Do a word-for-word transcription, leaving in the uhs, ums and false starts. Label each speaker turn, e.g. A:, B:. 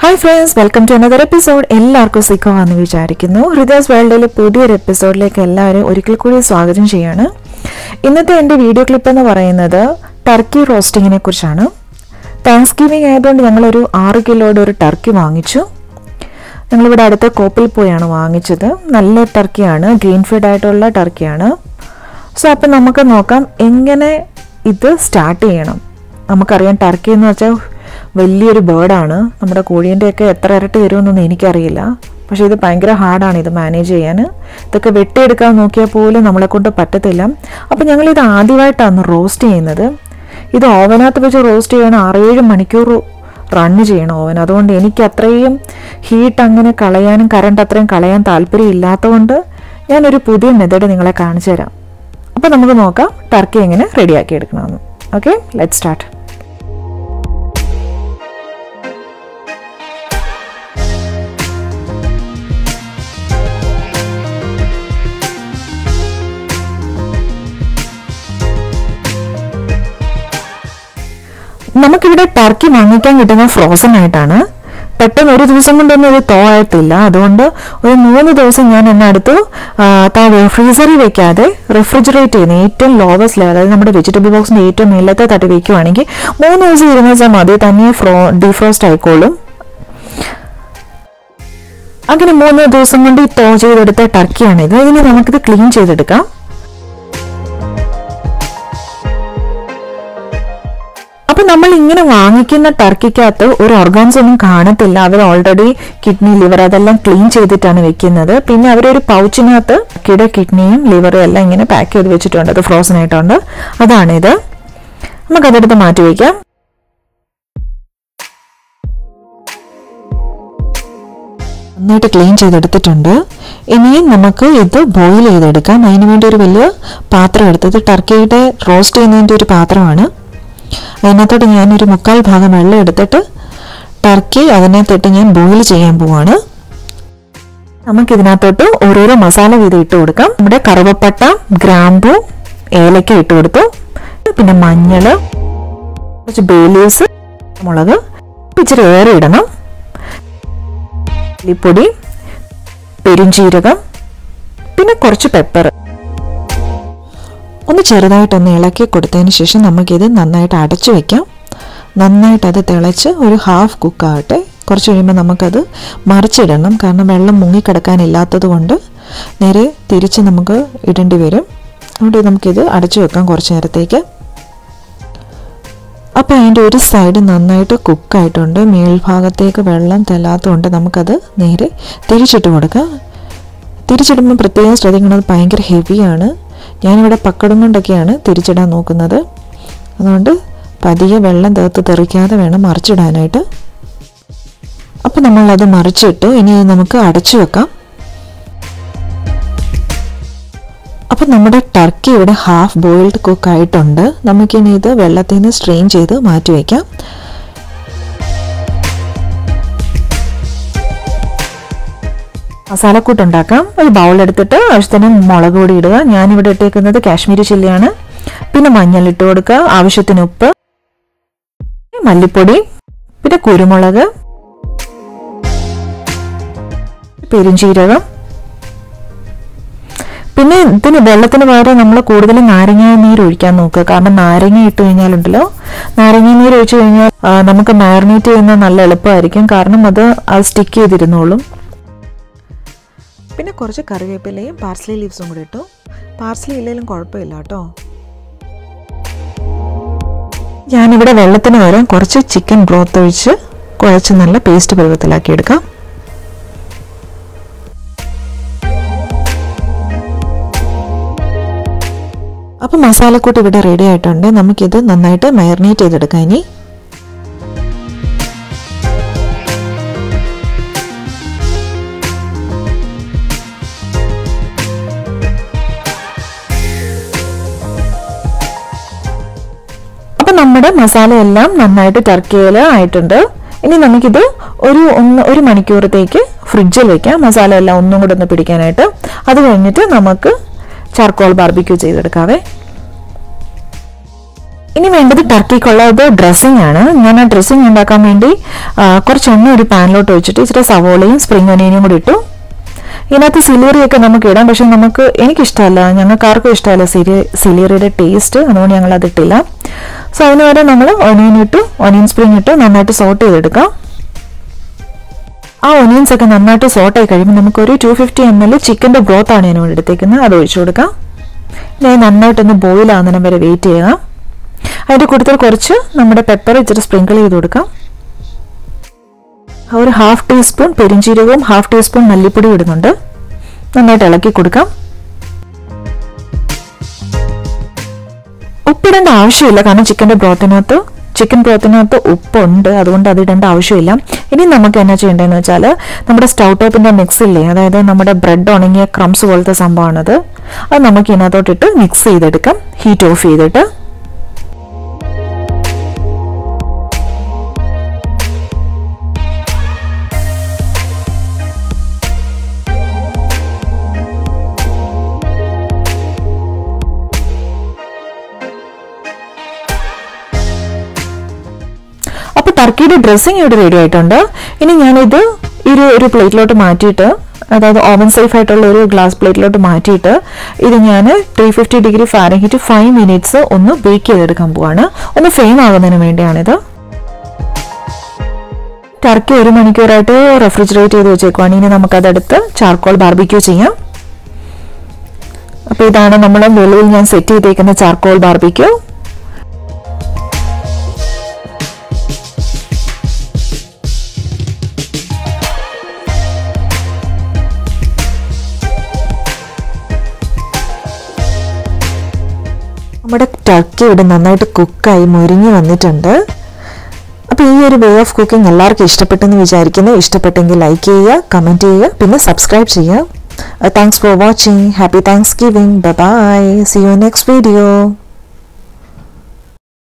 A: Hi friends, welcome to another episode. എല്ലാവർക്കും സുഖമാണെന്ന് വിചാരിക്കുന്നു. ഹൃദയാസ് വേൾഡിലെ പുതിയൊരു എപ്പിസോഡിലേക്ക് എല്ലാവരും ഒരിക്കൽ കൂടി സ്വാഗതം ചെയ്യാണ്. ഇന്നത്തെ എൻ്റെ വീഡിയോ ക്ലിപ്പ് എന്ന് പറയുന്നത് ടർക്കി റോസ്റ്റിങ്ങിനെ കുറിച്ചാണ്. താങ്ക്സ് ഗിവിംഗ് ആയതുകൊണ്ട് ഞങ്ങളൊരു ആറ് കിലോയുടെ ഒരു ടർക്കി വാങ്ങിച്ചു. ഞങ്ങളിവിടെ അടുത്ത കോപ്പിൽ പോയാണ് വാങ്ങിച്ചത്. നല്ല ടർക്കിയാണ്, ഗ്രീൻ ഫീഡ് ആയിട്ടുള്ള ടർക്കിയാണ്. സോ അപ്പം നമുക്ക് നോക്കാം എങ്ങനെ ഇത് സ്റ്റാർട്ട് ചെയ്യണം. നമുക്കറിയാം ടർക്കി എന്ന് വെച്ചാൽ വലിയൊരു ബേർഡാണ്. നമ്മുടെ കോഴീൻ്റെയൊക്കെ എത്ര ഇരട്ടി വരുമെന്നൊന്നും എനിക്കറിയില്ല. പക്ഷേ ഇത് ഭയങ്കര ഹാർഡാണ് ഇത് മാനേജ് ചെയ്യാൻ. ഇതൊക്കെ വെട്ടിയെടുക്കാൻ നോക്കിയാൽ പോലും നമ്മളെ കൊണ്ട് പറ്റത്തില്ല. അപ്പോൾ ഞങ്ങളിത് ആദ്യമായിട്ടാണ് റോസ്റ്റ് ചെയ്യുന്നത്. ഇത് ഓവനകത്ത് വെച്ച് റോസ്റ്റ് ചെയ്യണം, ആറേഴ് മണിക്കൂർ റണ്ണ് ചെയ്യണം ഓവൻ. അതുകൊണ്ട് എനിക്ക് അത്രയും ഹീറ്റ് അങ്ങനെ കളയാനും കറണ്ട് അത്രയും കളയാൻ താല്പര്യം ഇല്ലാത്തതുകൊണ്ട് ഞാനൊരു പുതിയ മെത്തേഡ് നിങ്ങളെ കാണിച്ചു തരാം. അപ്പോൾ നമുക്ക് നോക്കാം ടർക്കി എങ്ങനെ റെഡിയാക്കി എടുക്കണമെന്ന്. Okay, let's start. നമുക്കിവിടെ ടർക്കി വാങ്ങിക്കാൻ കിട്ടുന്ന ഫ്രോസൺ ആയിട്ടാണ്. പെട്ടെന്ന് ഒരു ദിവസം കൊണ്ടൊന്നും ഇത് തോ ആയിട്ടില്ല. അതുകൊണ്ട് ഒരു മൂന്ന് ദിവസം ഞാൻ എന്നെ അടുത്ത് താഴെ ഫ്രീസറിൽ വെക്കാതെ റെഫ്രിജറേറ്റ് ചെയ്യുന്ന ഏറ്റവും ലോവസ്റ്റ് ലെവൽ, അതായത് നമ്മുടെ വെജിറ്റബിൾ ബോക്സിന്റെ ഏറ്റവും മേലത്തെ തട്ടി വെക്കുവാണെങ്കിൽ മൂന്ന് ദിവസം ഇരുന്ന് വെച്ചാൽ മതി, തന്നെ ഫ്രോ ഡീഫ്രോസ്റ്റ് ആയിക്കോളും. അങ്ങനെ മൂന്ന് ദിവസം കൊണ്ട് ഈ തോ ചെയ്തെടുത്ത ടർക്കിയാണിത്. ഇനി നമുക്കിത് ക്ലീൻ ചെയ്തെടുക്കാം. അപ്പൊ നമ്മൾ ഇങ്ങനെ വാങ്ങിക്കുന്ന ടർക്കിക്കകത്ത് ഒരു ഓർഗാൻസ് ഒന്നും കാണത്തില്ല. അവർ ഓൾറെഡി കിഡ്നി, ലിവർ അതെല്ലാം ക്ലീൻ ചെയ്തിട്ടാണ് വെക്കുന്നത്. പിന്നെ അവരൊരു പൗച്ചിനകത്ത് കിട കിഡ്നിയും ലിവറും എല്ലാം ഇങ്ങനെ പാക്ക് ചെയ്ത് വെച്ചിട്ടുണ്ട്. അത് ഫ്രോസൺ ആയിട്ടുണ്ട്. അതാണിത്. നമുക്കതെടുത്ത് മാറ്റി വയ്ക്കാം. നന്നായിട്ട് ക്ലീൻ ചെയ്തെടുത്തിട്ടുണ്ട്. ഇനിയും നമുക്ക് ഇത് ബോയിൽ ചെയ്തെടുക്കാം. അതിന് വേണ്ടി ഒരു വലിയ പാത്രം എടുത്തത് ടർക്കിയുടെ റോസ്റ്റ് ചെയ്യുന്നതിൻ്റെ ഒരു പാത്രമാണ്. അതിനകത്തോട്ട് ഞാനൊരു മുക്കാൽ ഭാഗം വെള്ളം എടുത്തിട്ട് ടർക്കി അതിനകത്തോട്ട് ഞാൻ ബോയിൽ ചെയ്യാൻ പോവാണ്. നമുക്കിതിനകത്തോട്ട് ഓരോരോ മസാല വീതം ഇട്ട് കൊടുക്കാം. നമ്മുടെ കറുവപ്പട്ട, ഗ്രാമ്പു, ഏലക്ക ഇട്ട് കൊടുത്തു. പിന്നെ മഞ്ഞൾ, കുറച്ച് ബേ ലീവ്സ്, മുളക്, ഇച്ചിരി ഏറെ ഇടണം, മല്ലിപ്പൊടി, പെരുംജീരകം, പിന്നെ കുറച്ച് പെപ്പർ. ഒന്ന് ചെറുതായിട്ടൊന്ന് ഇളക്കി കൊടുത്തതിന് ശേഷം നമുക്കിത് നന്നായിട്ട് അടച്ചു വയ്ക്കാം. നന്നായിട്ട് അത് തിളച്ച് ഒരു ഹാഫ് കുക്കാവട്ടെ. കുറച്ച് കഴിയുമ്പോൾ നമുക്കത് മറിച്ചിടണം. കാരണം വെള്ളം മുങ്ങിക്കിടക്കാനില്ലാത്തത് കൊണ്ട് നേരെ തിരിച്ച് നമുക്ക് ഇടേണ്ടി വരും. അതുകൊണ്ട് നമുക്കിത് അടച്ചു വെക്കാം കുറച്ച് നേരത്തേക്ക്. അപ്പോൾ അതിൻ്റെ ഒരു സൈഡ് നന്നായിട്ട് കുക്കായിട്ടുണ്ട്. മേൽഭാഗത്തേക്ക് വെള്ളം തെല്ലാത്തതുകൊണ്ട് നമുക്കത് നേരെ തിരിച്ചിട്ട് കൊടുക്കാം. തിരിച്ചിടുമ്പോൾ പ്രത്യേകം ശ്രദ്ധിക്കണം, ഭയങ്കര ഹെവിയാണ്. ഞാനിവിടെ പക്കടം കൊണ്ടൊക്കെയാണ് തിരിച്ചിടാൻ നോക്കുന്നത്. അതുകൊണ്ട് പതിയെ വെള്ളം തേർത്ത് തെറിക്കാതെ വേണം മറിച്ചിടാനായിട്ട്. അപ്പോൾ നമ്മളത് മറിച്ചിട്ടു. ഇനി നമുക്ക് അടച്ചു വെക്കാം. അപ്പം നമ്മുടെ ടർക്കി ഇവിടെ ഹാഫ് ബോയിൽഡ് കുക്ക് ആയിട്ടുണ്ട്. നമുക്കിനി ഇത് വെള്ളത്തിൽ നിന്ന് സ്ട്രെയിൻ ചെയ്ത് മാറ്റി വയ്ക്കാം. മസാലക്കൂട്ടുണ്ടാക്കാം. ഒരു ബൗൾ എടുത്തിട്ട് ആവശ്യത്തിന് മുളക് പൊടി ഇടുക. ഞാനിവിടെ ഇട്ടേക്കുന്നത് കാശ്മീരി ചില്ലിയാണ്. പിന്നെ മഞ്ഞൾ ഇട്ട് കൊടുക്കുക, ആവശ്യത്തിന് ഉപ്പ്, മല്ലിപ്പൊടി, പിന്നെ കുരുമുളക്, പെരുംജീരകം. പിന്നെ ഇതിന് വെള്ളത്തിന് പകരം നമ്മൾ കൂടുതലും നാരങ്ങ നീര് ഒഴിക്കാൻ നോക്കുക. കാരണം നാരങ്ങ ഇട്ട് കഴിഞ്ഞാലുണ്ടല്ലോ, നാരങ്ങ നീര് ഒഴിച്ചു കഴിഞ്ഞാൽ നമുക്ക് മാരിനേറ്റ് ചെയ്യുന്ന നല്ല എളുപ്പമായിരിക്കും. കാരണം അത് അത് സ്റ്റിക്ക് ചെയ്തിരുന്നോളും. പിന്നെ കുറച്ച് കറിവേപ്പിലയും പാർസ്ലി ലീവ്സും കൂടി ഇട്ടു. പാർസ്ലി ഇല്ലെങ്കിലും കുഴപ്പമില്ല കേട്ടോ. ഞാനിവിടെ വെള്ളത്തിന് പകരം കുറച്ച് ചിക്കൻ ബ്രോത്ത് ഒഴിച്ച് കുഴച്ച് നല്ല പേസ്റ്റ് പരുവത്തിലാക്കി എടുക്കാം. അപ്പോൾ മസാലക്കൂട്ട് ഇവിടെ റെഡി ആയിട്ടുണ്ട്. നമുക്കിത് നന്നായിട്ട് മാരിനേറ്റ് ചെയ്തെടുക്കാം. ഇനി നമ്മുടെ മസാലയെല്ലാം നന്നായിട്ട് ടർക്കിയിൽ ആയിട്ടുണ്ട്. ഇനി നമുക്കിത് ഒരു ഒന്ന് ഒരു മണിക്കൂറത്തേക്ക് ഫ്രിഡ്ജിൽ വെക്കാം, മസാല എല്ലാം ഒന്നും കൂടെ ഒന്ന് പിടിക്കാനായിട്ട്. അത് കഴിഞ്ഞിട്ട് നമുക്ക് ചാർക്കോൾ ബാർബിക്യൂ ചെയ്തെടുക്കാവേ. ഇനി വേണ്ടത് ടർക്കിക്കുള്ള ഒരു ഡ്രസ്സിംഗ് ആണ്. ഞാൻ ആ ഡ്രസ്സിംഗ് ഉണ്ടാക്കാൻ വേണ്ടി കുറച്ച് എണ്ണ ഒരു പാനിലോട്ട് വെച്ചിട്ട് ഇച്ചിരി സവോളയും സ്പ്രിംഗ് ഒനിയനും കൂടി ഇട്ടു. ഇതിനകത്ത് സിലേറിയൊക്കെ നമുക്ക് ഇടാം, പക്ഷെ നമുക്ക് എനിക്കിഷ്ടമല്ല, ഞങ്ങൾക്ക് ആർക്കും ഇഷ്ടമല്ല സിലി സിലേറിയുടെ ടേസ്റ്റ്, അതുകൊണ്ട് ഞങ്ങൾ അതിട്ടില്ല. സോ അതിന് വരെ നമ്മൾ ഒനിയൻ ഇട്ടു, ഒനിയൻ സ്പ്രിംഗ് ഇട്ട് നന്നായിട്ട് സോട്ട് ചെയ്തെടുക്കാം. ആ ഒനിയൻസ് ഒക്കെ നന്നായിട്ട് സോട്ട് ആയി കഴിയുമ്പോൾ നമുക്കൊരു ടു ഫിഫ്റ്റി എം എൽ ചിക്കൻ്റെ ബ്രോത്താണ് ഞാൻ ഇവിടെ എടുത്തേക്കുന്നത്, അത് ഒഴിച്ചു കൊടുക്കാം. ഞാൻ നന്നായിട്ടൊന്ന് ബോയിൽ ആകുന്നതിന് വരെ വെയിറ്റ് ചെയ്യാം. അതിൻ്റെ കൂടുതൽ കുറച്ച് നമ്മുടെ പെപ്പർ ഇച്ചിരി സ്പ്രിങ്കിൾ ചെയ്ത് കൊടുക്കാം. ഒരു ഹാഫ് ടീസ്പൂൺ പെരിഞ്ചീരകവും ഹാഫ് ടീസ്പൂൺ മല്ലിപ്പൊടി ഇടുന്നുണ്ട്. നന്നായിട്ട് ഇളക്കി കൊടുക്കാം. ഉപ്പിടേണ്ട ആവശ്യമില്ല, കാരണം ചിക്കൻ്റെ ബ്രോത്തിനകത്ത് ചിക്കൻ ബ്രോത്തിനകത്ത് ഉപ്പുണ്ട്, അതുകൊണ്ട് അത് ഇടേണ്ട ആവശ്യമില്ല. ഇനി നമുക്ക് എന്നാ ചെയ്യേണ്ടതെന്ന് വെച്ചാൽ നമ്മുടെ സ്റ്റൗ ടോപ്പിൻ്റെ മിക്സില്ലേ, അതായത് നമ്മുടെ ബ്രെഡ് ഉണങ്ങിയ ക്രംസ് പോലത്തെ സംഭവമാണത്, അത് നമുക്ക് ഇതിനകത്തോട്ടിട്ട് മിക്സ് ചെയ്തെടുക്കാം ഹീറ്റ് ഓഫ് ചെയ്തിട്ട്. അപ്പോൾ ടർക്കിയുടെ ഡ്രസ്സിങ് ഇവിടെ റെഡി ആയിട്ടുണ്ട്. ഇനി ഞാനിത് ഒരു ഒരു പ്ലേറ്റിലോട്ട് മാറ്റിയിട്ട്, അതായത് ഓവൻ സേഫ് ആയിട്ടുള്ള ഒരു ഗ്ലാസ് പ്ലേറ്റിലോട്ട് മാറ്റിയിട്ട് ഇത് ഞാൻ three fifty degree Fahrenheit five minutes ഒന്ന് ബേക്ക് ചെയ്തെടുക്കാൻ പോവാണ്. ഒന്ന് ഫ്ലെയിം ആകുന്നതിന് വേണ്ടിയാണിത്. ടർക്കി ഒരു മണിക്കൂറായിട്ട് റെഫ്രിജറേറ്റ് ചെയ്ത് വെച്ചേക്കുവാണ്. ഇനി നമുക്കതെടുത്ത് ചാർക്കോൾ ബാർബിക്യൂ ചെയ്യാം. അപ്പോൾ ഇതാണ് നമ്മൾ വെളിയിൽ ഞാൻ സെറ്റ് ചെയ്തേക്കുന്ന ചാർക്കോൾ ബാർബിക്യൂ. നമ്മുടെ ടർക്കി ഇവിടെ നന്നായിട്ട് കുക്കായി മുരിഞ്ഞ് വന്നിട്ടുണ്ട്. അപ്പോൾ ഈ ഒരു വേ ഓഫ് കുക്കിംഗ് എല്ലാവർക്കും ഇഷ്ടപ്പെട്ടെന്ന് വിചാരിക്കുന്നു. ഇഷ്ടപ്പെട്ടെങ്കിൽ ലൈക്ക് ചെയ്യുക, കമൻറ്റ് ചെയ്യുക, പിന്നെ സബ്സ്ക്രൈബ് ചെയ്യുക. Thanks for watching. Happy Thanksgiving. Bye bye. See you next video.